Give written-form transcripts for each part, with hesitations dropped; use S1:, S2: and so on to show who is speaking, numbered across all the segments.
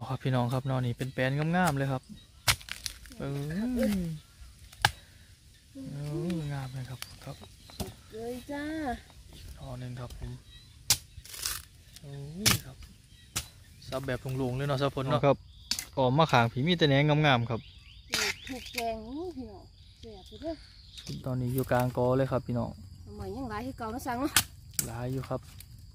S1: ครับพี่น้องครับนอนนี่เป็นแปลนงามๆเลยครับงามเลยครับครับ
S2: เลยจ้าน
S1: อนหนึ่งครับผมครับซับแบบลงๆเลยเนาะซับผลเนาะครับออกมาขางผีมีแต่แหนงงามๆครับ
S2: ถูกแกงพี่น้องเสียไปเด้อ
S1: ตอนนี้อยู่กลางกอเลยครับพี่น้อง
S2: ทำไมยังหลายให้เก่านะสั่งเนาะ
S1: หลายอยู่ครับ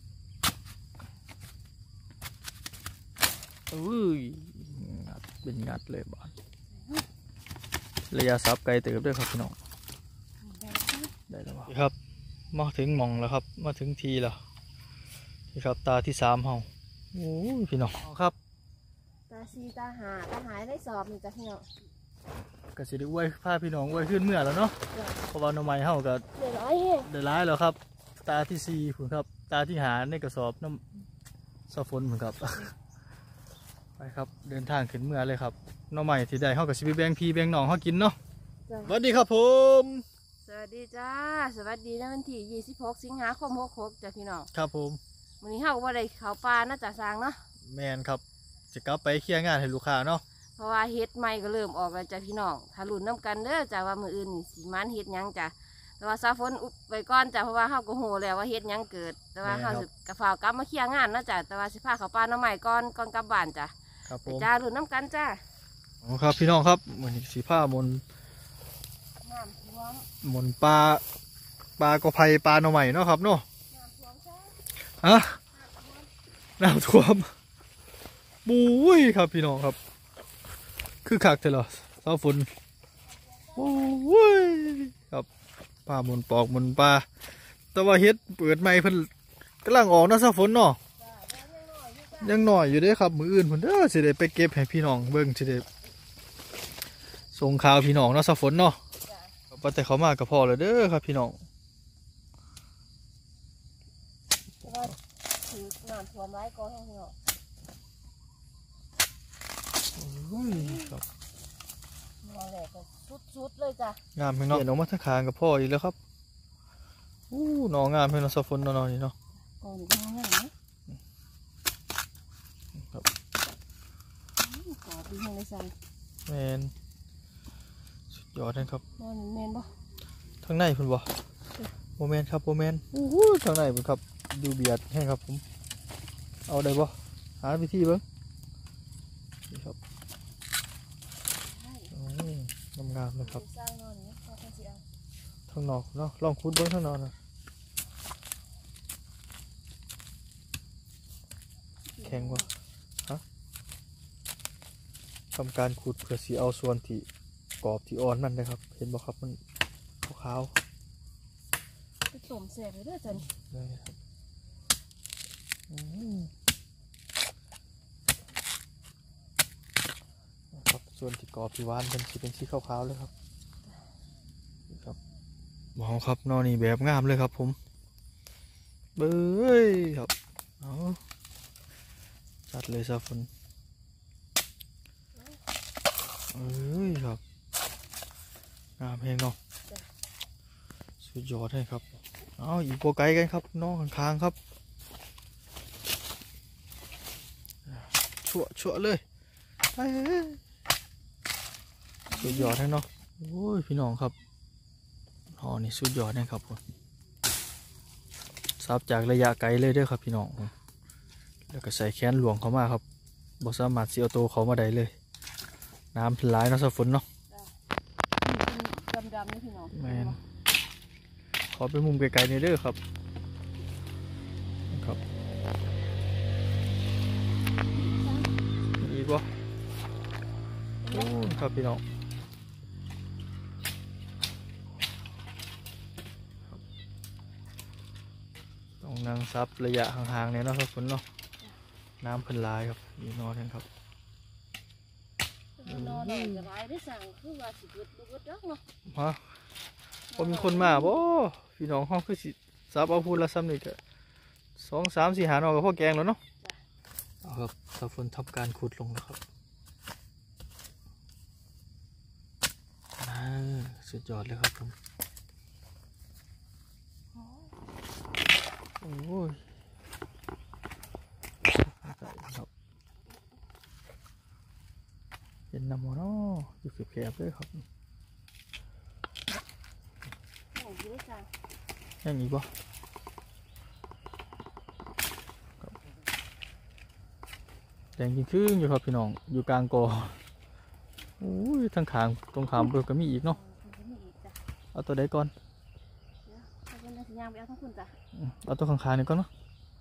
S1: เป็นงัดเลยบ้านระยะซับไกลเติบด้วยครับพี่น้องได้แล้วครับมาถึงหม่องแล้วครับมาถึงทีแล้วนี่ครับตาที่3เฮาโอ้ยพี่น้องครับ
S2: ตาซีตาหายได้สอบนี่จ้ะพี่น้อง
S1: ก็สิได้อวยพาพี่น้องอวยขึ้นเมื่อแล้วเนาะเพราะว่าหน่อไม้เฮาก็ได้ร้ายแล้วครับตาที่4ผุนครับตาที่5ในกระสอบน้ำซอฝนผุนครับไปครับเดินทางขึ้นเมื่อเลยครับหน่อไม้ที่ได้เฮาก็สิไปแบ่งพี่แบ่งน้องเฮากินเนาะสวัสดีครับผม
S2: สวัสดีจ้าสวัสดีในวันที่26 สิงหาคม66จ้ะพี่น้อง
S1: ครับผม
S2: วันนี้เฮาก็ได้ข้าวปลาน่าจะสร้างเนาะ
S1: แมนครับจะกลับไปเคลียร์งานให้ลูกค้าเนาะ
S2: เพราะว่าเฮ็ดใหม่ก็เริ่มออกแล้วจ้ะพี่น้องถ้าลุ้นน้ำกันเด้อจ้ะว่ามื้ออื่นสิมันเฮ็ดยังจ้ะแต่ว่าซาฝนอุบไว้ก่อนจ้ะเพราะว่าเฮาก็โหแล้วว่าเฮ็ดยังเกิดแต่ว่าเฮาสิกระเฝ้ากลับมาเคลียร์งานเนาะจ้ะแต่ว่าสิพาข้าวปลาน้ำใหม่ก่อนกลับบ้านจ้ะ
S1: ครับผม
S2: จ้าลุ้นน้ำกันจ้ะ
S1: อ๋อครับพี่น้องครับวันนี้สีผ้ามนปลากระไพปลาหน่อใหม่เนาะครับเนาะฮะน้ำท่วมบุ้ยครับพี่น้องครับคือคักเถอะเหรอเสาฝนโอ้ยครับปลามนปอกมนปลาแต่ว่าเฮ็ดเปิดใหม่เพิ่นกำลังออกนะเสาฝนเนาะยังหน่อยอยู่เด้ครับมืออื่นเพิ่นสิได้ไปเก็บให้พี่น้องเบิ่งสิได้ส่งข่าวพี่น้องเนาะเสาฝนเนาะว่าแต่เขามากับพ่อเลยเด้อครับพี่น้อง
S2: ถือน้ำท่วมไว้ก่อนให้เนาะ
S1: ครับ
S2: มาแหลกสุดเลยจ้ะ
S1: งามเพียงเนาะเห็นออกมาทั้งคางกับพ่ออีกแล้วครับหนองามเพียงเนาะสะฝนนอนนี่เนาะ
S2: ก่อนอีกน้องไหน
S1: ครับ
S2: ขอดีให้เลยสั่ง
S1: แมนสุดยอดนะครับ
S2: แมนบ่
S1: ทางในคุณบ่โมเมนครับโมเมนทางในคุณครับดูเบียดให้ครับผมเอาได้บ่หาวิธีเบิ้งนี่ครับงามเลยครับทางนอกเนาะลองคุดเบิ้งทางนอกนะแข็งว่ะฮะทำการขุดเพื่อสีเอาส่วนที่กรอบที่อ่อนมันนะครับเห็นบ่ครับมันขาว
S2: ผสมเสร็จเลยด้วยจ้ะ
S1: นี่ครับครับส่วนที่กรอบที่หวานเป็นสีขาวๆเลยครับครับมองครับนอนนี่แบบงามเลยครับผมเบ้ยครับเอาจัดเลยซะฝนครับงามเพลงเนาะสุดยอดให้ครับเอาอีกโปรไกกันครับน้องข้างๆครับชั่วเลยสุดยอดให้เนาะโอ้ยพี่น้องครับหอนี่สุดยอดนะครับผมซับจากระยะไกลเลยเด้อครับพี่น้องแล้วก็ใส่แขนหลวงเขามาครับบ่สามารถเสียโตเขามาได้เลยน้ำไหลเนาะฝนเนาะ
S2: ดำๆนี่พี่น้อง
S1: แมนขอไปมุมไกลๆนี่เด้อครับครับอีกวะโอ้ครับพี่น้องต้องนั่งซับระยะห่างๆเนี่ยเนาะฝนเนาะน้ำเพิ่นลายครับนี่นอนกันครับ
S2: นอนจะร้ายได้สั่งคือว่าสิบเอ็ดลูกเด้อเนาะ
S1: ฮะพอมีคนมาบ่พี่น้องห้องคือสิซับเอาพูดละซ้ำนี่ก็2 3 4หานอกับพ่อแกงแล้วเนาะเอาครับตะฝนทำการขุดลงแล้วครับสุดยอดเลยครับผมโอ้ยครับห็นน้ำมันเนาะอยู่แคบๆเลยครับ
S2: โอ้ยเยอะจัง
S1: ยังอีกบ่แดงจริงขึ้นอยู่ครับพี่น้องอยู่กลางกอโอ้ยทางขางตรงขามเบอร์ก็มีอีกเนาะ
S2: มันมีอีกจ้ะ
S1: เอาตัวใดก่อน
S2: เดี๋ยวเอาเป็นสัญญาณไปเอาทั้งคุณจ้ะ
S1: เอาตัวข้างๆนี่ก่อนเนาะ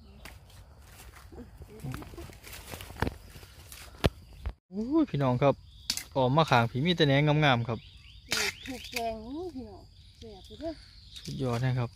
S1: โอ้ยพี่น้องครับออกมาขางผีมีแต่แหนงงามๆครับ
S2: ถูกแกงนี่พี่น้องเสียไปเด้อ
S1: สุดยอดนะครับ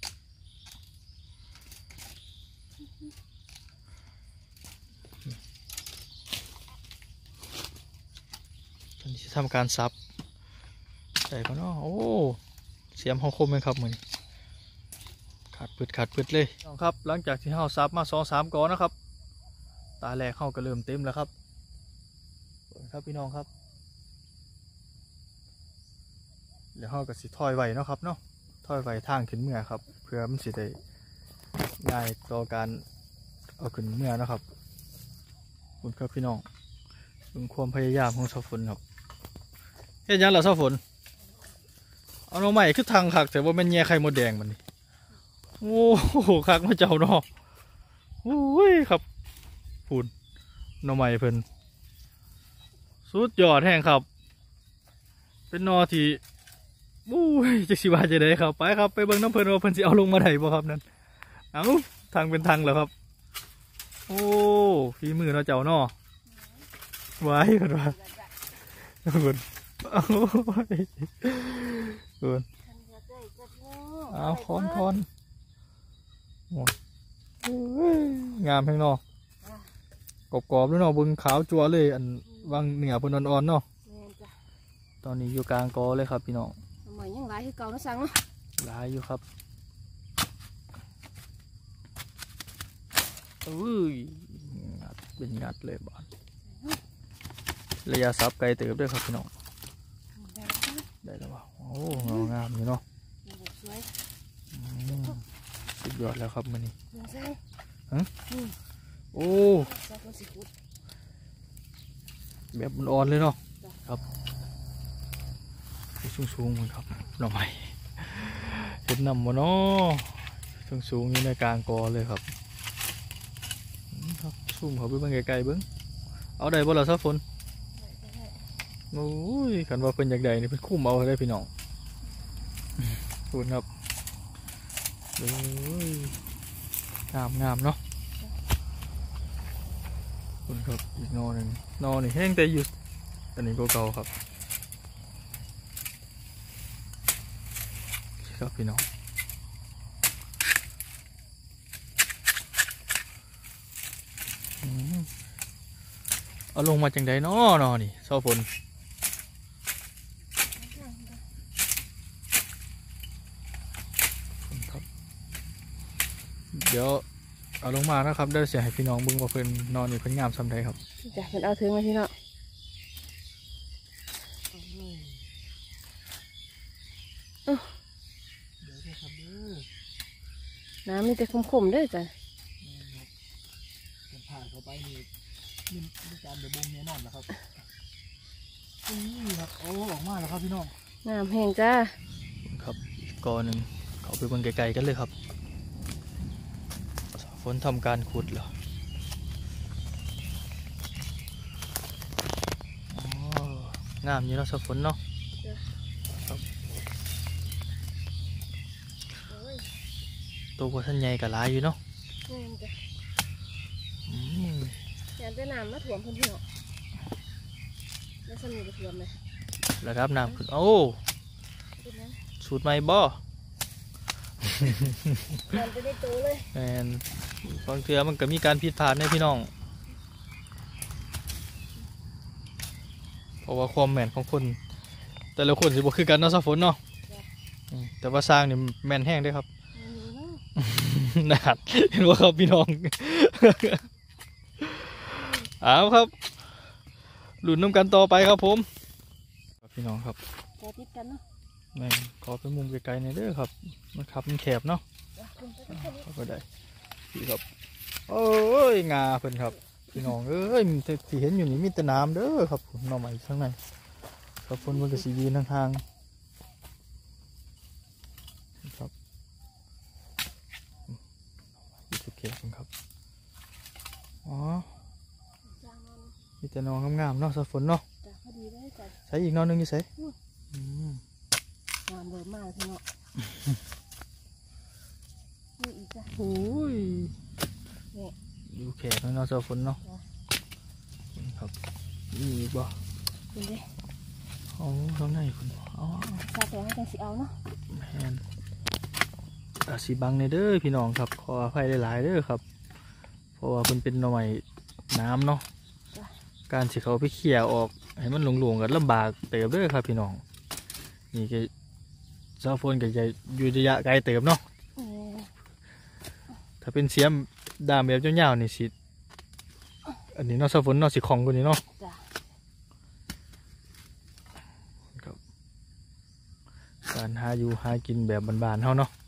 S1: ตอนนี้จะทำการซับใส่ก่อนเนาะโอ้เสียมห้องคมเลยครับมือนี้ขาดพืดเลยน้องครับหลังจากที่เฮาซับมา2-3ก้อนนะครับตาแรกเฮาก็เริ่มเต็มแล้วครับเปิดครับพี่น้องครับเดี๋ยวเฮาก็สิถอยไว้เนาะครับเนาะถอยไว้ทางขึ้นเมื่อครับเพื่อมันสิได้ง่ายต่อการเอาขึ้นเมื่อนะครับขอบคุณครับพี่น้องเป็นความพยายามของเสาฝนครับเฮ็ดหยังล่ะเสาฝนเอาหน่อไม้คือทางคักแต่ว่ามันแย่ไข่มดแดงมันนี่โอ้โหคักมาเจ้าเนาะโอ้ยครับพูดหน่อไม้เพิ่นสุดยอดแห้งครับเป็นหนอที่โอ้ยจะสิว่าจะได้ครับไปครับไปเบิ่งน้ำเพิ่นว่าเพิ่นสิเอาลงมาได้บ่ครับนั่นเอาทางเป็นทางแล้วครับโอ้ฝีมือเนาะเจ้าเนาะไว้กันว่าคุณเอาคุณเอาคอนโอ้งามแพงเนาะกรอบๆด้วยเนาะบึงขาวจัวเลยอันวางเหนือเพิ่นอ่อนๆเนาะตอนนี้อยู่กลางกอเลยครับพี่น้อง
S2: ทำไมยังหลายคือเก่านะสังเนาะ
S1: หลายอยู่ครับงัดเป็นงัดเลยบ้านระยะซับไกลเติบด้วยครับพี่น้องได้แล้วว่ะโอ้งามอยู่เนาะสุดยอดแล้วครับมันนี่โอ้แบบอ่อนๆเลยเนาะครับสูงๆมันครับหน่อไม้เห็นนำมาเนาะสูงอยู่ในกลางกอเลยครับครับซูมเขาไปเบิ่งไกลๆเบิ่งเอาได้บ่ล่ะซะฝนโอ้ยขันว่าเป็นอย่างใดนี่เป็นคุ้มเอาได้พี่น้องคุณครับโอ้ยงามเนาะคุณครับอีกนอหนึ่งนอนี่แห้งแต่อยู่ตอนนี้ก็เก่าครับครับพี่น้องเอาลงมาจังใดเนาะนอนี่เศร้าฝนเดี๋ยวเอาลงมานะครับเดี๋ยวเสียให้พี่น้องบึ้งว่าเพิ่นนอนอยู่เพิ่นงามซ้ำใดครับ
S2: จ้ะเพิ่นเอาถึงมาพี่น้องน้ำมีแต่ขมๆด้วยจ้ะ
S1: ผ่านเข้าไปนี่มีการเดือบงแน่นอนนะครับนี่ครับโอ้ออกมาแล้วครับพี่น้อง
S2: น้ำแห้งจ้า
S1: ครับก่อนหนึ่งเขาไปเบิ่งไกลๆกันเลยครับฝนทำการขุดเหรองามอยู่เนาะสฝนเนาะตัวพวกท่านใหญ่กับลายอยู่เนาะ
S2: อยากได้น้ำมาถ่วมเพื่อนๆแล้วสนุกจะถ่วมไหม
S1: แล้วครับน้ำขึ้นโอ้สูตรใหม่บ่
S2: มันจะได้โตเลย
S1: แอนบางเทื่อมันก็มีการผิดพลาดในพี่น้องเพราะว่าความแม่นของคนแต่ละคนสิบ่คือกันเนาะสฝนเนาะแต่ว่าสร้างนี่แม่นแห้งด้วยครับนะครับเห็นว่าครับพี่น้องเอาครับหลุนน้ำกันต่อไปครับผมพี่น้องครับ
S2: ขอติดกันเนาะ
S1: แม่ขอไปมุมไกลๆหน่อยเด้อครับมันขับมันแคบเนาะก็ได้พี่ครับโอ้ยงาเพิ่นครับพี่น้องเอ้ยที่เห็นอยู่นี่มีแต่น้ำเด้อครับผมหน่อไม้ข้างในครับฝนมันก็สียืนทางๆครับโอเคครับอ๋อมีแต่นองงามๆเนาะสักฝนเนาะใส่อีกนอนนึงอยู่ใส่
S2: งามเลยมากพี่เนาะนี่อีกจ้ะ
S1: โอ้ยอยู่แขกเนาะสักฝนเนาะครับนี่อีกบ่
S2: คุณเด้
S1: โอ้ข้างในคุณอ๋อ
S2: ซาแตงจังสิเอาเนาะ
S1: แมนสีบังในเด้อพี่น้องครับขออภัยหลายๆเด้อครับเพราะว่าเป็นหน่อยน้ำเนาะการสิเขาไปเขี่ยออกให้มันหลงๆกันลำบากเติบเด้อครับพี่น้องนี่ก็ซาโฟนก็จะอยู่ระยะไกลเติบเนาะถ้าเป็นเสียมดามแบบยาวๆนี่สิอันนี้เนาะซาโฟนเนาะสิของกว่านี้เนาะการหาอยู่หากินแบบบานๆเฮาเนาะ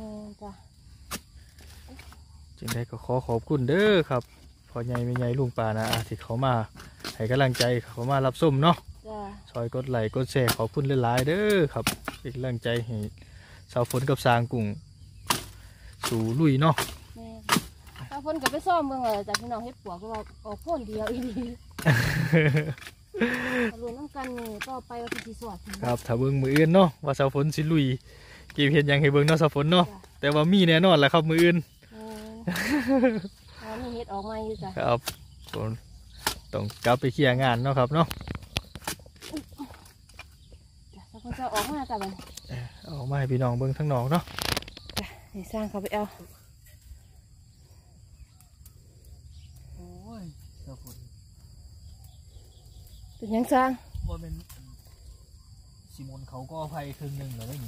S1: จึงได้ก็ขอขอบคุณเด้อครับพอใหญ่ไม่ใหญ่ลุงป่านะที่เขามาให้กำลังใจเขามารับส้มเนาะซอยกดไลค์กดแชร์ขอบคุณหลายๆเด้อครับเป็นกำลังใจให้สาวฝนกับสางกุ้งสู่ลุยเนาะ
S2: สาวฝนกับไปซ่อมเมืองเลยจากพี่น้องเฮ็ดปวกก็ออกพ่นเดียวอีนีรวมน้ำกันนี่ต่อไปว่าที่สวด
S1: ครับถ้าเบิ่งมืออื่นเนาะว่าสาวฝนสิลุยเก็บเห็ดยังให้เบิ่งเนาะสาวฝนเนาะแต่ว่ามีแน่นอนแหละครับมืออื่น
S2: มีเห็ดออกมาอยู่จ้ะ
S1: ครับต้องกลับไปเคลียร์งานเนาะครับเนาะ
S2: จ้ะคนจะออกมาจ้ะมัน
S1: ออกมาให้พี่น้องเบิ่งทั้งนอกเนาะ
S2: จ้ะให้สร้างเขาไปเอา
S1: โอ้ยเจ้าคน
S2: เป็นยังสร้าง
S1: ว่าเป็นซิมอนเขาก็ไฟครึ่งหนึ่งแล้วได้หนิ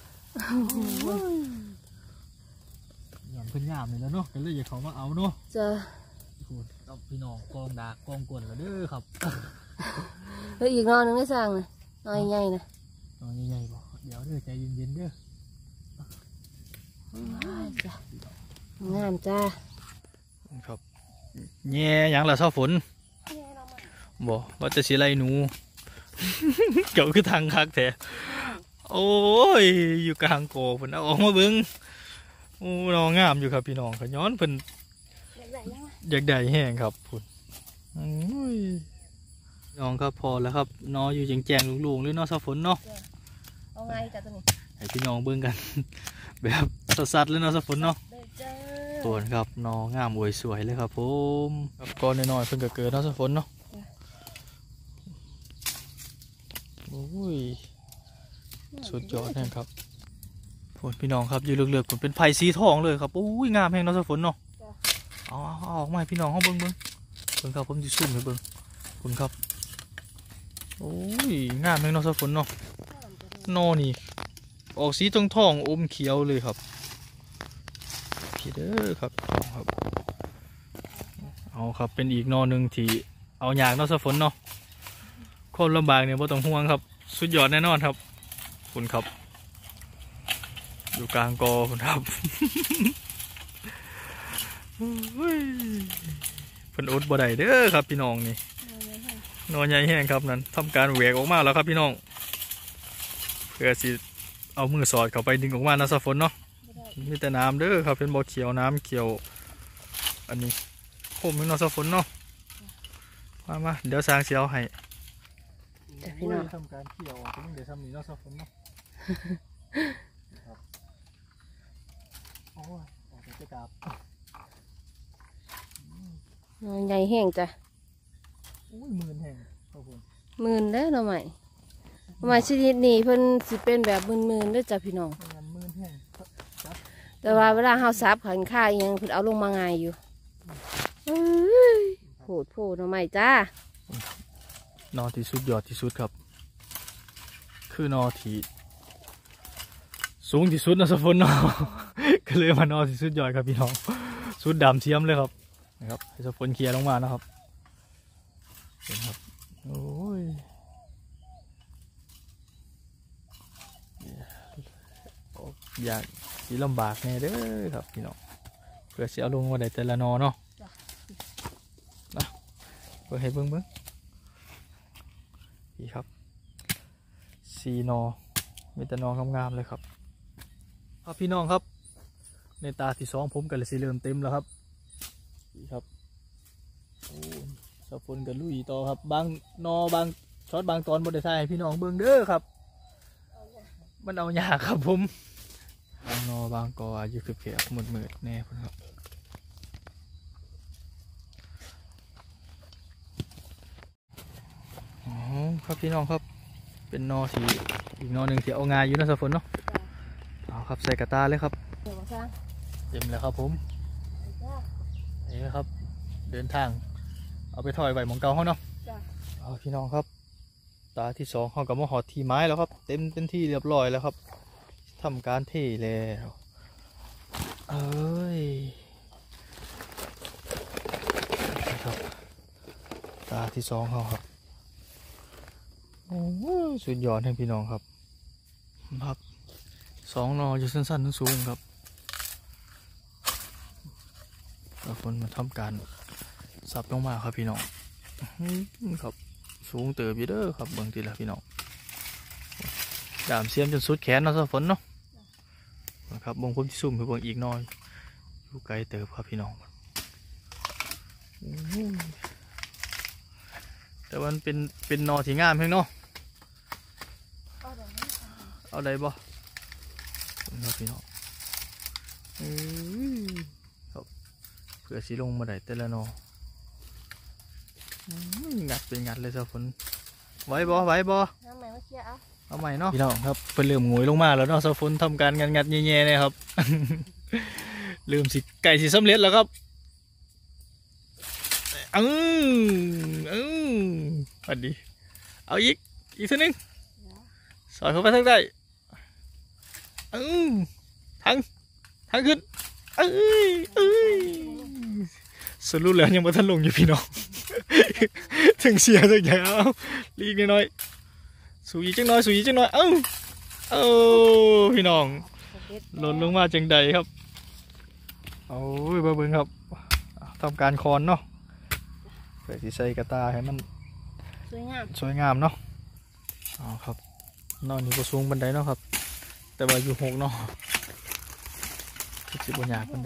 S1: อย่างเพิ่นยามเลยแล้วเนาะก็เลยอยากเขามาเอาเนาะ
S2: จ้ะ
S1: เอาพี่น้องกองดากกองกวนแล้วเด้อครับ
S2: แล้วอีกนอนนึงได้สร้างนะนอนใหญ่ๆนะ
S1: นอนใหญ่ๆบ่เดี๋ยวเด้อใจเย็นๆเด้อ
S2: จ้ะงามจ้า
S1: ครับแง่ยังละเช้าฝนบ่ว่าจะสีไรหนูเกี่ยวคือทางคักแท้โอ้ยอยู่กลางโกเพิ่นเอาออกมาเบิ่งโอ้น้องงามอยู่ครับพี่น้องขย้อนเพิ่นอยากได้แห้งครับพุ่นน้องครับพอแล้วครับน้องอยู่แจงๆลุงๆหรือน้องเช้าฝนเนาะ
S2: เอาไงจ้ะตัวนี้
S1: ให้พี่น้องเบิ่งกันแบบสัดๆเลยน้องเช้าฝนเนาะตัวครับน้องงามอวยสวยเลยครับผมครับก่อนน้อยๆเพิ่นก็เกิดน้องเช้าฝนเนาะโอ้ยสุดยอดนะครับฝนพี่น้องครับอยู่เลือกๆผมเป็นไผ่สีทองเลยครับโอ้ยงามแห้งน้องฝนเนาะเอาออกมาให้พี่น้องเขาเบิ้งครับผมจะซุ่มให้เบิ้งคุณครับโอ้ยงามแห้งน้องฝนเนาะนอนี่ออกสีทองอมเขียวเลยครับพี่เด้อครับเอาครับเป็นอีกนอหนึ่งที่เอาอยากน้องฝนเนาะคนลำบากเนี่ยบ่ต้องห่วงครับสุดยอดแน่นอนครับคุณครับอยู่กลางกอคุณครับเพิ่นอดบ่ได้เด้อครับพี่น้องนี่นอนใหญ่แห้งครับนั้นทำการแหวกออกมาแล้วครับพี่น้องเพื่อสิเอามือสอดเข้าไปดึงออกมานะสะฝนเนาะมีแต่น้ำเด้อครับเป็นบ่อเขียวน้ำเขียวอันนี้ผมเป็นนอสะฝนเนาะมาเดี๋ยวสร้างเสียวให้
S2: พี่น้อง
S1: ทำการเขี่ยวเดี๋ยวทำนี้เนาะสักคนเนาะโอ้ยออกจะกลับ
S2: ใหญ่แห้งจ้ะ
S1: อุ้ยหมื่นแห้งขอบคุณ
S2: หมื่นได้หน่อใหม่ชนิดนี้เพิ่นสิเป็นแบบหมื่นด้วยจ้ะพี่น้องแต่ว่าเวลาเฮาซับขันค่ายังเพิ่นเอาลงมาง่ายอยู่โผล่หน่อใหม่จ้
S1: านอที่สุดยอดที่สุดครับคือนอที่สูงที่สุดนะสะพนนอก็เลยมานอที่สุดยอดครับพี่น้องสุดดำเทียมเลยครับนะครับให้สะพนเคลียร์ลงมานะครับเห็นครับโอ้ยอยากสีลำบากแน่เด้อครับพี่น้องเพื่อเสียลงมาได้แต่ละนอเนาะปิดให้เบิ้งนี่ครับสีนอมีแต่นองามๆเลยครับครับพี่น้องครับในตาที่สองผมกันเลยสิเริ่มเต็มแล้วครับนี่ครับโอ้สะพนกับลุยต่อครับบางนอบางช็อตบางตอนบนได้ใส่พี่น้องเบิ้งเด้อครับมันเอายากครับผมบางนอบางกออายุเขียวๆมืดๆแน่พุ่นครับอ๋อครับพี่น้องครับเป็นนอสีอีกนอหนึ่งที่เอางาอยู่นะสะพนเนาะเอาครับใส่กระตาเลยครับเต็มแล้วครับผมนี่ครับเดินทางเอาไปถอยใบหมองเก่าเขาเนาะเอาพี่น้องครับตาที่สองเขากับมาหอดทีไม้แล้วครับเต็มเป็นที่เรียบร้อยแล้วครับทำการเทแล้วเอ้ยครับตาที่สองเขาครับโอ้สุดยอดให้พี่น้องครับครับสองนออยู่สั้นๆสูงครับแล้วคนมาทำการสับลงมาครับพี่น้องครับสูงเติบอยู่เด้อครับบางทีละพี่น้องดามเสียมจนสุดแขนเนาะสะฝนเนาะครับบางผมจะซุ่มคือบางอีกน้อยอยู่ไกลเติบครับพี่น้องแต่มันเป็นนอที่งามเพียงเนาะเอาได้บ่ครับพี่น้องครับเผื่อสีลงมาได้แต่ละนองัดเป็นงัดเลยสะฝนไหวบ่น้ำใหม่มาเชียร์เอาใหม่เนาะพี่น้องครับเป็นเริ่มงวยลงมาแล้วเนาะสะฝนทำการงัดแย่ๆเลยครับ ลืมสิไก่สีสำเร็จแล้วครับอันดีเอาอีกทีนึงสอยเข้าไปทางใต้ทางขึ้นสรุปแล้วยังไม่ทันลงอยู่พี่น้อง ถึงเสียถึงอย่างเอาลีกน้อยสูยีจังน้อยพี่น้องหล่นลงมาจังใดครับเอาเบิ่งครับทำการคอนเนาะเพื่อที่ใส่กระตาให้มันสวยงามเนาะเอาครับนอนอยู่บนสูงบันไดเนาะครับแต่ว่าอยู่หกเนาะสิบยากบันได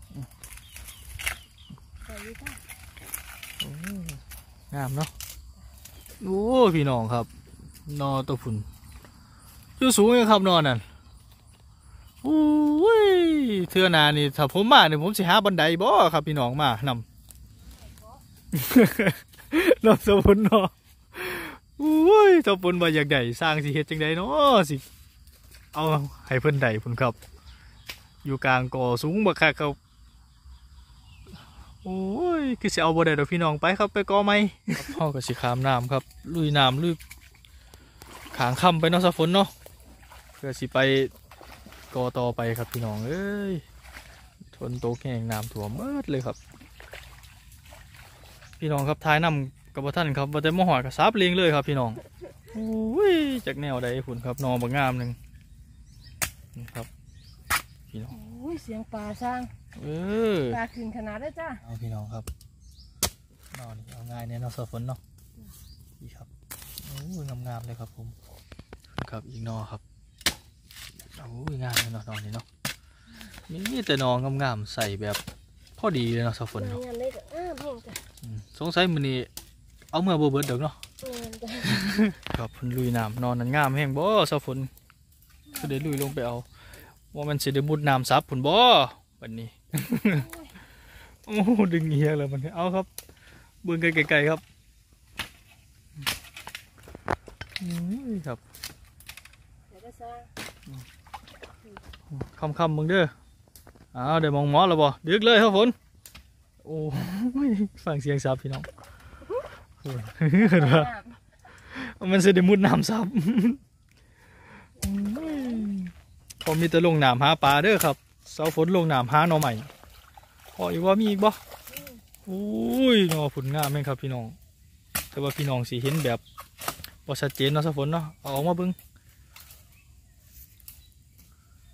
S1: งามเนาะโอ้พี่น้องครับนอตัวฝุ่นอยู่สูงเลยครับนอนนั่นโอ้ยเทื่อนานี่ถ้าผมมาเนี่ยผมสิหาบันไดบ่ครับพี่น้องมานำ นอตัวฝุ่นเนาะโอ้ยตัวฝุ่นว่าอยากได้สร้างสิเฮ็ดจังไดเนาะสิเอาให้เพิ่นได้พุ่นครับอยู่กลางก่อสูงบักคักครับโอ้ยคือสิเอาบ่ได้ดอกพี่น้องไปครับไปก่อไหมพ่อก็สิขามน้ำครับลุยน้ำลุยขางค่ำไปเนาะสะฝนเนาะเพื่อสิไปก่อต่อไปครับพี่น้องเอ้ยทนโตแห้งน้ำท่วมเมิดเลยครับพี่น้องครับท้ายน้ำกับท่านครับว่าแต่มหอดกับซับเลี้ยงเลยครับพี่น้องโอ้ยจากแนวใดฝุ่นครับนอนบางงามหนึ่งครับพี่น้อง
S2: โอ้ยเสียงปลาสร้างปลาขึ้นขนาดได้จ้า
S1: เอาพี่น้องครับนอนเอาง่ายเนี่ยนอนสะฝนเนาะนี่ครับโอ้ยงามๆเลยครับผมครับอีกนอครับโอ้ยงามเลยนอนนี่เนาะนี่แต่นอนงามๆใส่แบบพอดีเลยเนาะสะฝนเนาะสงสัยมื้อนี้เอาเมื่อบ่เบิดเด้อเนาะครับเพิ่นลุยน้ำนอนนั้นงามแห้งบ่สะฝนก็ได้ลุยลงไปเอาว่ามันสิได้มุดน้ำซับผุนบ่วันนี้ โอ้ดึงเหี้ยเลยมันเอาครับเบื้องไกลๆครับครับคำมึงเด้อเดี๋ยวมองหมอแล้วบ่ดึกเลยครับฝนโอ้ฟังเสียงซับพี่น้องมันสิได้มุดน้ำซับผมมีแต่ลงน้ำหาปลาเด้อครับเสาฝนลงน้ำหาหน่อใหม่พออีกว่ามีอีกบ่โอ้ยหน่อผลงามไหมครับพี่น้องแต่ว่าพี่น้องสีเห็นแบบพอชัดเจนเนาะเสาฝนเนาะเอาออกมาเบิ้ง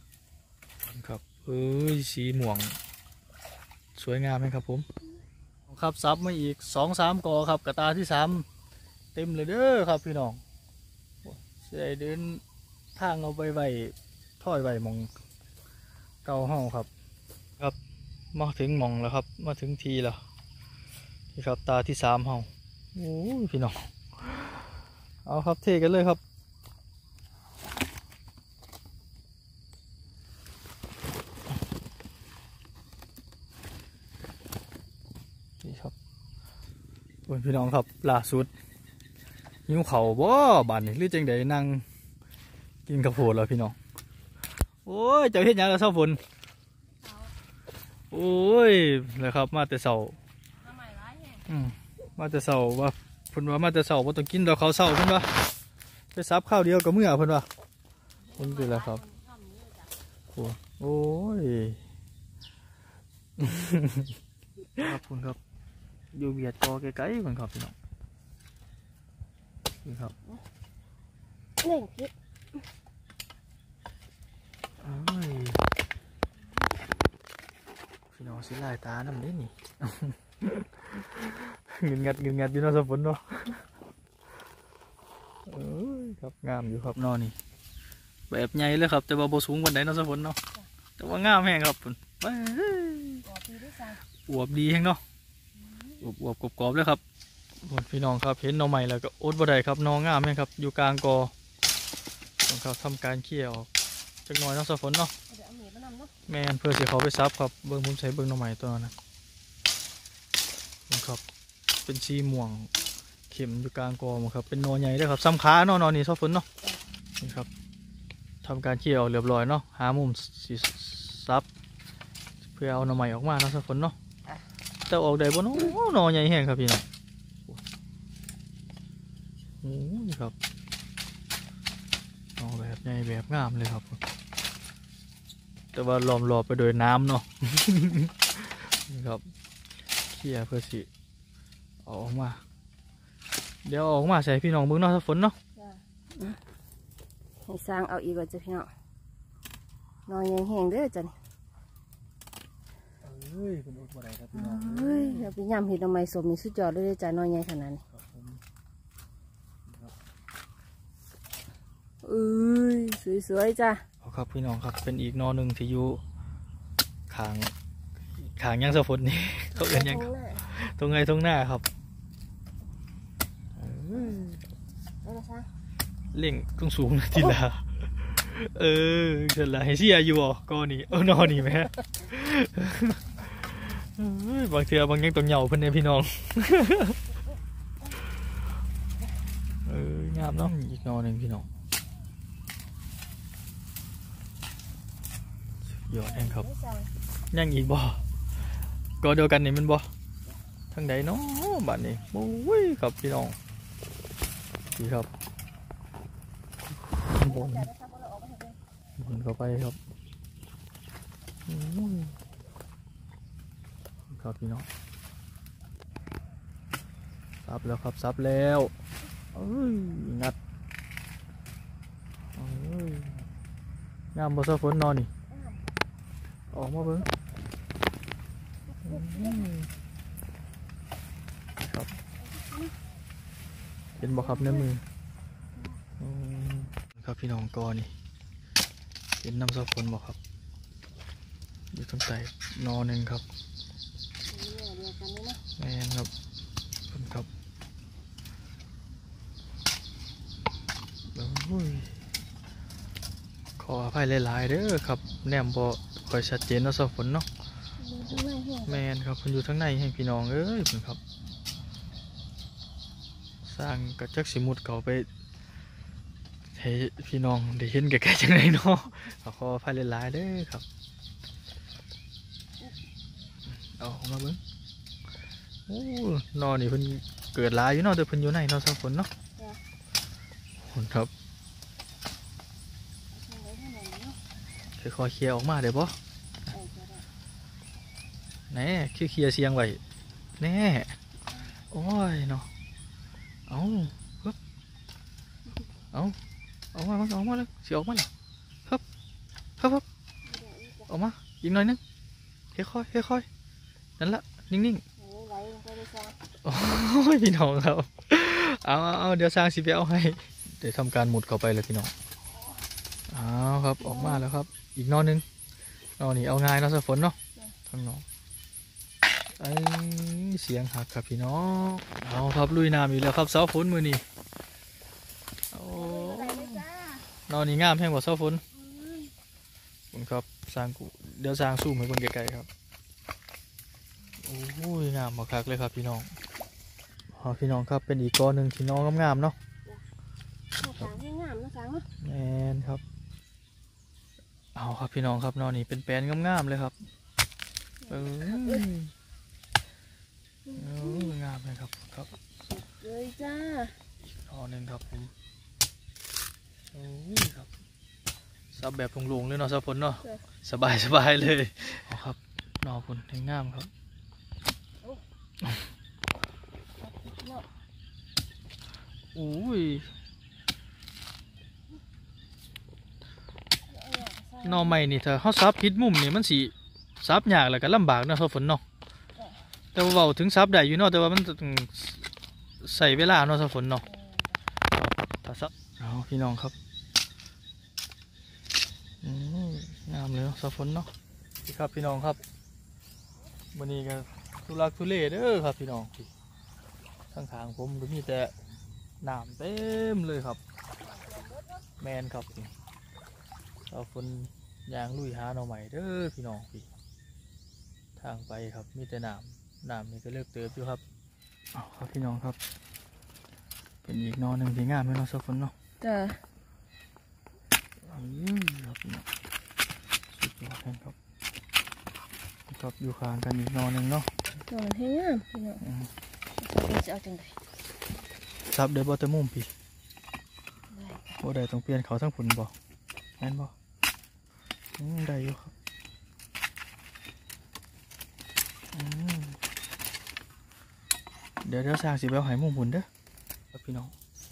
S1: ครับสีม่วงสวยงามไหมครับผมครับซับมาอีก2-3 กอครับกระตาที่3เต็มเลยเด้อครับพี่น้องจะได้เดินทางเอาไปไว้ถ้อยไว้มองเก่าห้องครับครับมาถึงมองแล้วครับมาถึงทีแล้วนี่ครับตาที่3ห้องโอ้ยพี่น้องเอาครับเทกันเลยครับนี่ครับพี่น้องครับล่าสุดหิวเข่าบ่บานนี่หรือจังใดนั่งกินกระโพดแล้วพี่น้องโอ้ยเจ้าเฮ็ดหยังกับเช้าฝนโอ้ยเลยครับมาแต่เช้ามาแต่เช้าว่าเพิ่นว่ามาแต่เช้าบ่ต้องกินดอกข้าวเช้าเพิ่นว่าไปซับข้าวเดียวกับมื้อเพิ่นว่าเพิ่นเป็นแล้วครับโอ้ยครับคุณครับอยู่เบียดกอไกลๆเพิ่นครับพี่น้องนี่ครับ
S2: เล่นพิษ
S1: พี่น้องสิลายตาน้ำเล่นนี่ เงินงัดอยู่เนาะสมฝนเนาะครับงามอยู่ครับนอนี่แบบใหญ่เลยครับแต่ว่าโบสูงกว่าไหนเนาะสมฝนเนาะแต่ว่างามแห้งครับคุณอวบดีแห้งเนาะอวบกรอบๆเลยครับพี่น้องครับเห็นหน่อใหม่แล้วก็อดบ่ได้ครับนองามแห้งครับอยู่กลางกอต้องครับทำการเคี่ยวจักหน่อยเนาะสมฝนเนาะแม่นเพื่อที่เขาไปซับครับเบิ้งผมใช้เบิ้งหน่อใหม่ตัวนั้นครับเป็นสีม่วงเข็มอยู่กลางกอมครับเป็นนอใหญ่ด้วยครับซ้ำขาเนาะนอนี่ซอฝนเนาะนี่ครับทำการเคี่ยวเรียบร้อยเนาะหามุมสีซับเพื่อเอาหน่อใหม่ออกมาเนาะซอฝนเนาะแต่ออกได้บ่เนาะนอใหญ่แห้งครับพี่น้องโอ้ยครับนอแบบใหญ่แบบงามเลยครับแต่ว่าล้อมรอบไปโดยน้ำเนาะ นี่ครับเคี่ยวเพื่อสิออกมาเดี๋ยวออกมาใส่พี่น้องเบิ่งเนาะถ้าฝนเนาะ
S2: ให้สร้างเอาอีกก่อนจ้ะพี่น้องนอนยังแห้งเด้อจ้ะนี่
S1: คุณอดบ่ได้ครับพี่น้อง
S2: เดี๋ยวไปย่ำเห็ดทำไมสมนี่สุดยอดเลยจ้ะนอนยังขนาดนี้สวยๆจ้ะ
S1: ครับพี่น้องครับเป็นอีกนอหนึ่งที่อยู่ขางยังสะฝนนี่เขาเรียนยังตรงหน้าครับเล่งต้องสูงทีละเสร็จแล้วให้เชียอยู่บ่ก็นี่นอนนี่ไหมบางเทือบางยังตัวเหย่าเพิ่นเนี่ยพี่น้องงามเนาะอีกนอหนึ่งพี่น้องยอดแห้งครับยังอีกบ่ก็เดียวกันนี่มันบ่ทางใดเนาะบ้านนี้โอ้ยครับพี่น้องดีครับบนเข้าไปครับครับพี่น้องซับแล้วครับซับแล้วงัดงามบ่ซะฝนนอนนี่ออกมาเบิ่งครับเห็นบ่ครับในมือครับพี่น้องกอนี่เห็นน้ำซอฝนบ่ครับอยู่ตรงใต้นอหนึ่งครับแม่นครับครับขออภัยหลายๆเด้อครับแนมบ่ค่อยชัดเจนเนาะซอฝนเนาะแม่นครับเพิ่นอยู่ทั้งในให้พี่น้องเอ้ยเพิ่นครับสร้างกระจักสิมุดเขาไปให้พี่น้องได้เห็นแก่ๆจังไดเนาะขออภัยหลายๆเด้อครับเอามาเบิ่งโอ้นอนนี่เพิ่นเกิดหลายอยู่เนาะแต่เพิ่นอยู่ในเนาะซอฝนเนาะครับค่อยๆเคลียร์ออกมาได้บ่แน่คือเคลียร์เสียงไว้แน่โอ้ยเนาะเอาปึ๊บเอามาเลยเสียออกมาเลยครับออกมาอีกหน่อยนึงค่อยนั่นละนิ่งโอ้ยพี่น้องครับเอาเดี๋ยวสร้างสิไปเอาให้เดี๋ยวทำการหมุดเข้าไปเลยพี่น้องเอาครับออกมาแล้วครับอีกนอนึงนอนี่เอาง่ายเนาะสะฝนเนาะข้างนอกไอ้เสียงหักครับพี่น้องเอาครับลุยน้ำอีกแล้วครับเสาฝนมือนี่โอ้นอนี่งามแห้งกว่าเสาฝนผมครับสร้างกูเดี๋ยวสร้างสู้ให้เบิ่งไกลๆครับโอ้ยงามมากคักเลยครับพี่น้องพี่น้องครับเป็นอีกกอหนึ่งที่น้องงามๆเนาะ
S2: สางให้งามนะสางเนาะ
S1: แมนครับเอาครับพี่น้องครับนอนนี่เป็นแปลนงามๆเลยครับงามเลยครับครับ
S2: เลยจ้าน
S1: อนหนึ่งครับผมครับซับแบบลงๆเลยเนาะซับฝนเนาะสบายเลยเอาครับนอฝนงามครับอุ้ยนอใหม่นี่เธอเขาซับพิษมุมนี่มันสีซับยากแล้วก็ลำบากนะซับฝนเนาะแต่ว่าถึงซับได้อยู่เนาะแต่ว่ามันต้องใส่เวลาเนาะซับฝนเนาะถ้าซับเอาพี่น้องครับงามเลยซับฝนเนาะพี่ครับพี่น้องครับวันนี้ก็ทุลักทุเลเด้อครับพี่น้องข้างๆผมก็มีแต่น้ำเต็มเลยครับแมนครับเราฝนยางลุยหาหน่อใหม่เด้อพี่น้องพี่ทางไปครับมีแต่น้ำนี่ก็เลือกเติบอยู่ครับครับพี่น้องครับเป็นอีกนอหนึ่งที่งามไหมเนาะสักฝนเนาะ
S2: จ้า
S1: ครับพี่น้องสุดยอดครับครับอยู่ข้างกันอีกนอหนึ่งเนาะ
S2: นอนให้งามพี่น้องจะเอาจังได
S1: ซับเดี๋ยวบอตมุมพี่โอ้ได้ต้องเปลี่ยนเขาทั้งผุนบ่แม่นบ่ได้อยู่ครับเดี๋ยวสร้างสิเบลหายมุมผุนเด้อครับพี่น้อง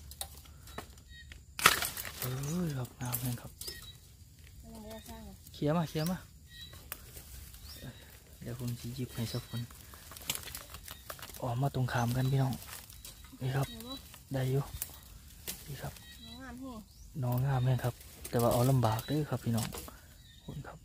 S1: ครับงามเลยครับเขี่ยมาเดี๋ยวผมจะหยิบให้สักคนออกมาตรงขามกันพี่น้องนี่ครับได้อยู่นี่ครับน้องงามเลยครับแต่ว่าเอาลำบากด้วยครับพี่น้องคุณครับ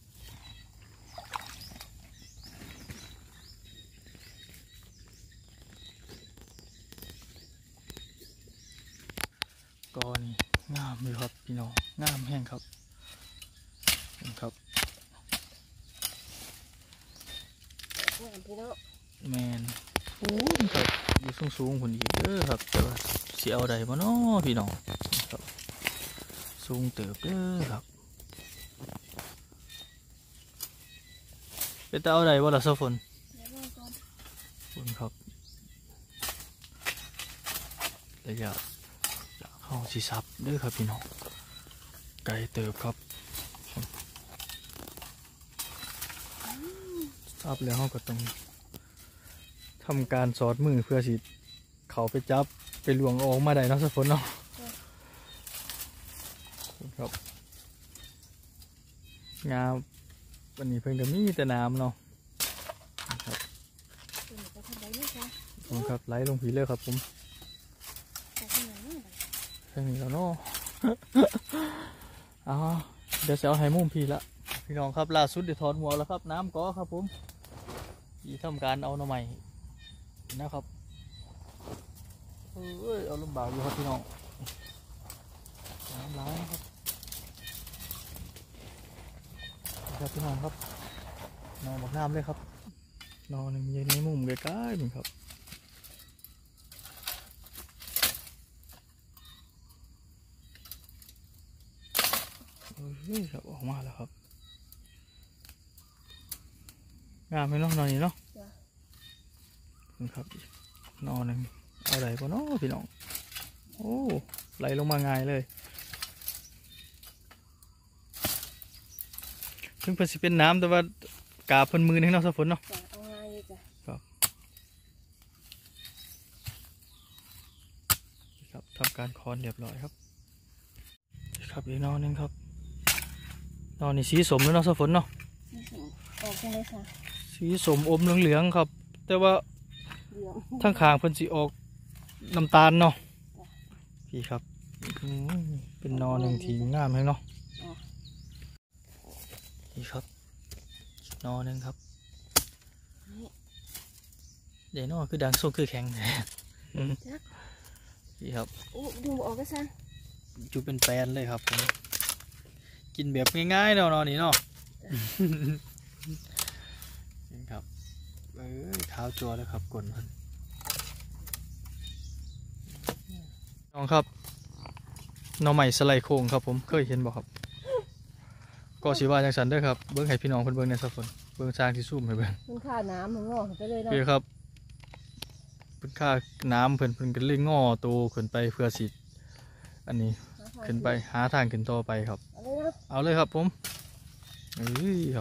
S1: ก้อนงามเลยครับพี่น้องงามแห้งครับครับแมนครับอยู่สูงคนอีกเด้อครับแต่ว่าเสียเอาใดมาเนาะพี่น้องครับสูงเติบเด้อครับเป็นตาเอาใดบ่ล่ะซะฝนครับระยะเข้าสีซับเด้อครับพี่น้องไก่เติบครับซับแล้วเขาก็ต้องทำการสอดมือเพื่อสิเขาไปจับไปหลวงออกมาได้เนาะสักฝนเนาะครับงามวันนี้เพิ่งจะมีแต่น้ำเนาะครับไหลลงผีเลยครับผมแค่นี้แล้วเนาะเดี๋ยวจะเอาไฮมุมพีละพี่น้องครับล่าสุดเดี๋ยวถอนหัวแล้วครับน้ำก็ครับผมที่ทำการเอาหน่อใหม่นะครับเอาลำบากอยู่ครับพี่น้องน้ำร้ายครับครับพี่น้องครับนอนบอกน้ำเลยครับนอนอยู่ในมุมใกล้ๆนี่ครับครับออกมาแล้วครับงามไหมเนาะนอนนี่เนาะครับนอนหนึ่งเอาไหลปะเนาะพี่น้องโอ้ไหลลงมาง่ายเลยถึงเพิ่นสิเป็นน้ำแต่ว่ากาเพิ่นมือนึงเนาะสักฝนเนาะครับทำการคอนเรียบร้อยครับครับอีกนอนหนึ่งครับนอนนี่สีสมแล้วเนาะสักฝนเนาะสีสมอมเหลืองๆครับแต่ว่าทั้งคางเพิ่นสิออกน้ำตาลเนาะพี่ครับเป็นนอหนึ่งที่งามเลยเนาะนี่ครับนอหนึ่งครับเดี๋ยวนอคือดังโซ่คือแข็งนี่ครับ
S2: โอ้ดูออกก็ซัง
S1: จูเป็นแปลนเลยครับผมกินแบบง่ายๆเนาะนอนี้เนาะนี่ครับขาวจัวเลยครับกลนพันน้องครับหน่อใหม่สไลด์โค้งครับผมเคยเห็นบ่ครับก็สิว่าจังสันเด้อครับเบิ้งให้พี่น้องเพิ่นเบิ้งในสักคนเบิ้งสร้างที่ซุ่มให้เบิ้ง
S2: เพิ่นค่าน้ำมันงอไปเลยเนาะ
S1: คือครับเพิ่นค่าน้ำเพิ่นก็เลยงอตัวขึ้นไปเพื่อสิอันนี้ขึ้นไปหาทางขึ้นต่อไปครับเอาเลยครับผมครับ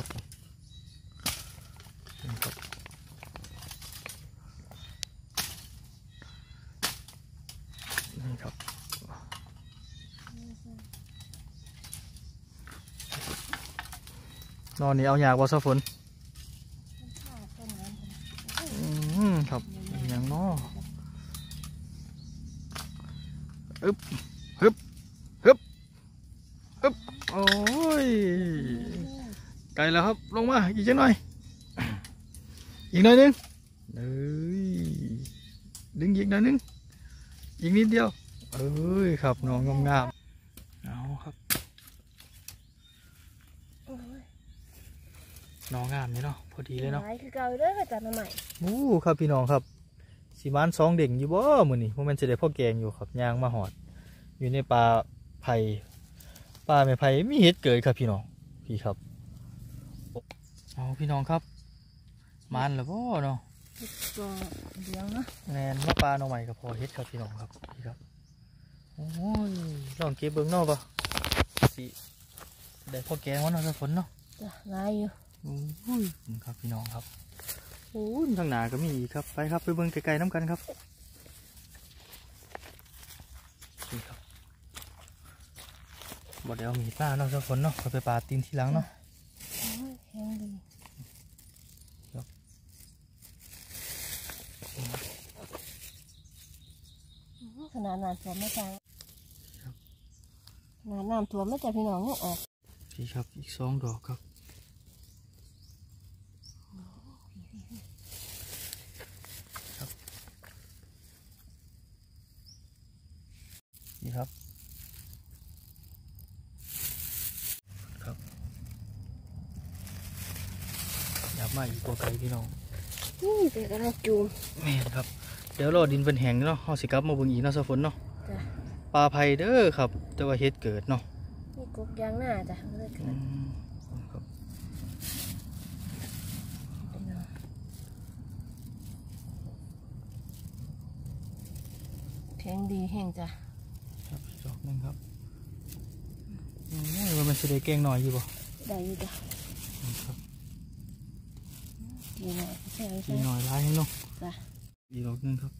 S1: นี่ครับนอนนี่เอาหยากว่าซะฝนครับอย่างน้อฮึบโอ้ยไกลแล้วครับลงมาอีกจังหน่อยอีกหน่อยนึงดึงอีกหน่อยนึงอีกนิดเดียวครับน้องงามเอาครับน้องงามนี่เนาะพอดีเลยเนาะ
S2: คือเก่าเด้อจัดมาใหม่
S1: ครับพี่น้องครับสีมัน2 เด่งอยู่บ่มื้อนี้พวกมันจะได้พ่อแกงอยู่ครับย่างมาหอดอยู่ในป่าไผ่ป่าไม้ไผ่มีเห็ดเกิดครับพี่น้องพี่ครับเอาพี่น้องครับมันแล้วบ่เนาะ
S2: ตัวเดียวนะ
S1: แมนมาปลาหน่อใหม่กับพอเห็ดครับพี่น้องครับพี่ครับโอ้ยลองเก็บเบิ้งเนาะป่ะสิได้พ่อแกงวันนั้นฝนเนาะ
S2: จ้ะลายอยู่
S1: ครับพี่น้องครับโอ้ยทางหนาก็มีอีกครับไปครับไปเบิ้งไกลๆน้ำกันครับนี่ครับบ่เดี๋ยวมีปลาเนาะฝนเนาะเขาไปปลาตีนทีหลังเนาะ
S2: แห้งดีขนาดน้ำท่วมไม่จังขนาดน้ำท่วมไม่จังพี่น้องออก
S1: พี่ครับอีก2 ดอกครับนี่ครับอยากมาอีกตัวไก่พี่น้อง
S2: เด็กกำลังจูม
S1: แม่นครับเดี๋ยวรอดินเป็นแห้งเนาะเขาสิกลับมาเบิ่งอีกเนาะฝนเนาะปลาไผ่เด้อครับแต่ว่าเฮ็ดเกิดเนาะ
S2: นี่กบยางหน้าจ้ะไม่ได้เกิดแข็งดีแห้งจ้ะ
S1: ครับดอกนึงครับมันจะได้แกงหน่อยอยู่บ่
S2: ได้อยู่จ้ะดีหน่อยใช่ไหม
S1: ดีหน่อยร้ายให้เนาะจ้ะดีดอกนึงครับ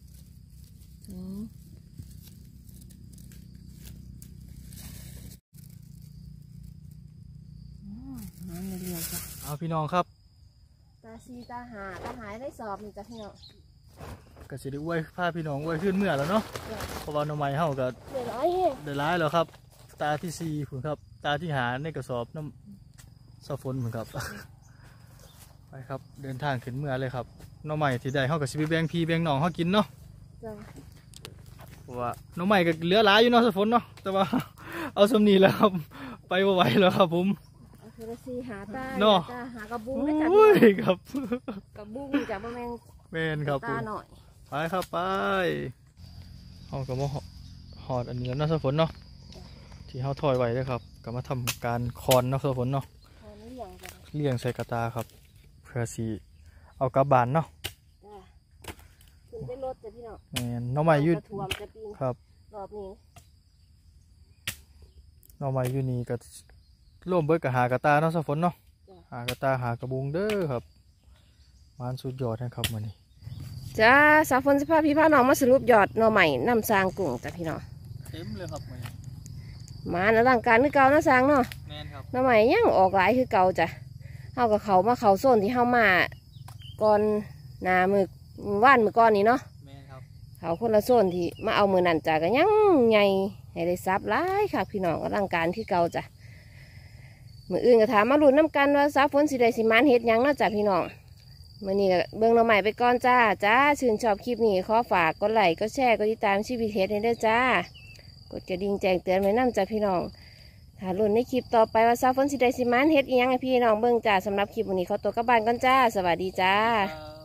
S1: เอาพี่น้องครับ
S2: ตาซีตาหายได้สอบนี่จ้ะพี่น้อง
S1: ก็สิได้อวยพาพี่น้องอวยขึ้นเมื่อแล้วเนาะเพราะว่าหน่อไม้เฮาก็ได้ร้ายแล้วครับตาที่4ผมครับตาที่หาในกระสอบน้ำซอฝนเหมือนครับไปครับเดินทางขึ้นเมื่อเลยครับหน่อไม้ที่ได้เฮาก็สิไปแบ่งพี่แบ่งน้องเฮากินเนาะเพราะว่าหน่อไม้ก็เหลือหลายอยู่เนาะซอฝนเนาะแต่ว่าเอาสำนีแล้วครับไปบ่ไหวแล้วครับผม
S2: หาตาหากระบุง
S1: ได้จัดครับ
S2: กระบุงจากแ
S1: มนครับ
S2: ตาหน่อย
S1: ไปครับไปเอากระมาหอดอันนี้แล้วน่าสะฝนเนาะที่เขาถอยไว้เลยครับก็มาทำการคอนเนาะสะฝนเนาะเลี้ยงใส่กระตาครับเพื่อสีเอากระบาลเนาะ
S2: ถึงได้รถจะพี่เนาะ
S1: แมนน้องใหม่ยืดครับ
S2: รอบนี้
S1: น้องใหม่ยืดนี่ก็ร่วมเบิดกับหากระตาเนาะสะฝนเนาะหากระตาหากระบุงเด้อครับมันสุดยอดนะครับมันนี่
S2: จ้าสาวฝนสภาพพี่พาน้องมาสรุปยอดหน่อใหม่น้ำสางกุ้งจ้ะพี่น้อง
S1: เต็มเลยครับ
S2: มาในร่างการคือเก่าน้ำสางเนาะหน่อใหม่ยังออกหลายคือเก่าจ้ะเข้ากับเขามาเขาโซนที่เข้ามาก่อนนามือว่านมือก้อนนี้เนาะ
S1: แม่นครับ
S2: เขาคนละโซนที่มาเอามือนั่นจ้ะก็ยังใหญ่ให้ได้ซับหลายค่ะพี่น้องกำลังการที่เก่าจ้ะมืออื่นก็ถามมาลุ้นน้ำกันว่าฟ้าฝนสิได้สิมานเฮ็ดหยังเนาะจ้ะพี่น้องมื้อนี้ก็เบิ่งเราใหม่ไปก่อนจ้าชื่นชอบคลิปนี้ขอฝากกดไลค์กดแชร์กดติดตามชีวิตเฮ็ดให้ด้วยจ้ากดกระดิ่งแจ้งเตือนไว้นำจ้ะพี่น้องถ้าลุ้นในคลิปต่อไปว่าฟ้าฝนสิได้สิมานเฮ็ดอีหยังให้พี่น้องเบิ่งจ้าสำหรับคลิปวันนี้ขอตัวกลับบ้านก่อนจ้าสวัสดีจ้า
S1: ครับ